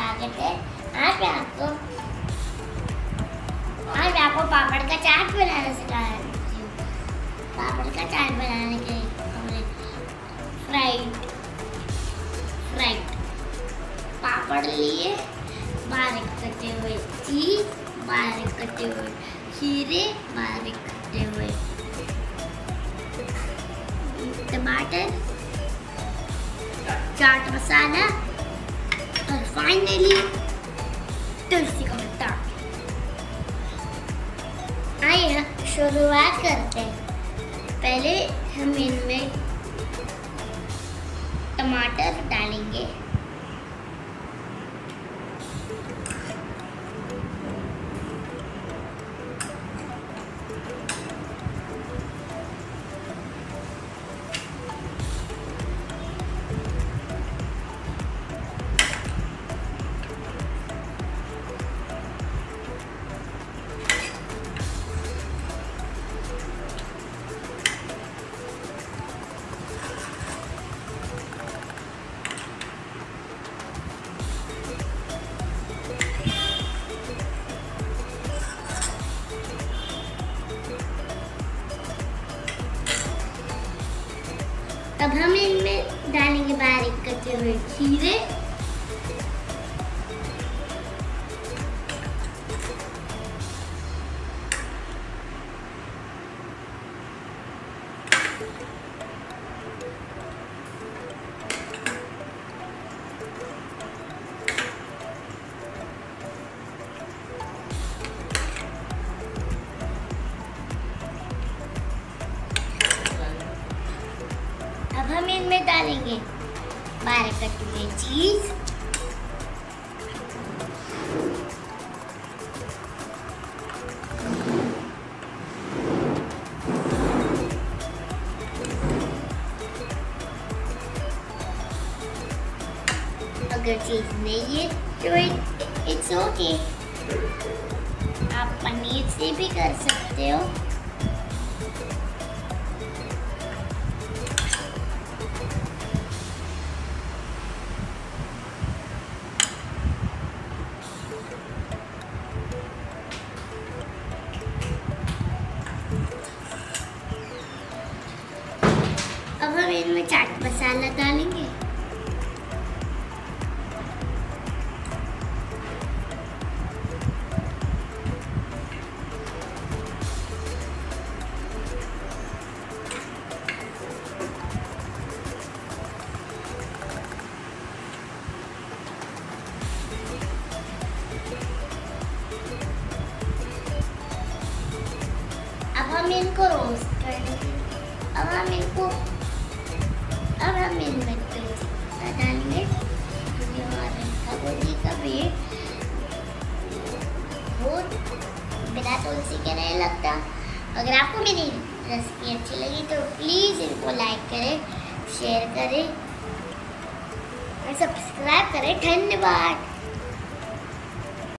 स्वागत है। आज मैं आपको पापड़ का चाट बनाना सिखा रही हूँ। पापड़ का चाट बनाने के लिए हमने फ्राइड पापड़ लिए, बारीक कटे हुए चीज, बारीक कटे हुए खीरे, बारीक कटे हुए टमाटर, चाट मसाला और फाइनली तुलसी का पत्ता। आइए शुरुआत करते हैं। पहले हम इनमें टमाटर डालेंगे, अब हम इनमें डालेंगे बारीक कटे हुए खीरे, अब हम इनमें डालेंगे बारीक कटी हुई चीज, अगर चीज नहीं है तो इट्स ओके, आप पनीर से भी कर सकते हो। अब हम इनमें चाट मसाला डालेंगे, अब हम इनको रोस्ट करेंगे। अब हम इनमें तुलसी डालेंगे, क्योंकि हमारे ठाकुर का पेट बहुत बिना तुलसी के नहीं लगता। अगर आपको मेरी रेसिपी अच्छी लगी तो प्लीज़ इनको लाइक करें, शेयर करें और सब्सक्राइब करें। धन्यवाद।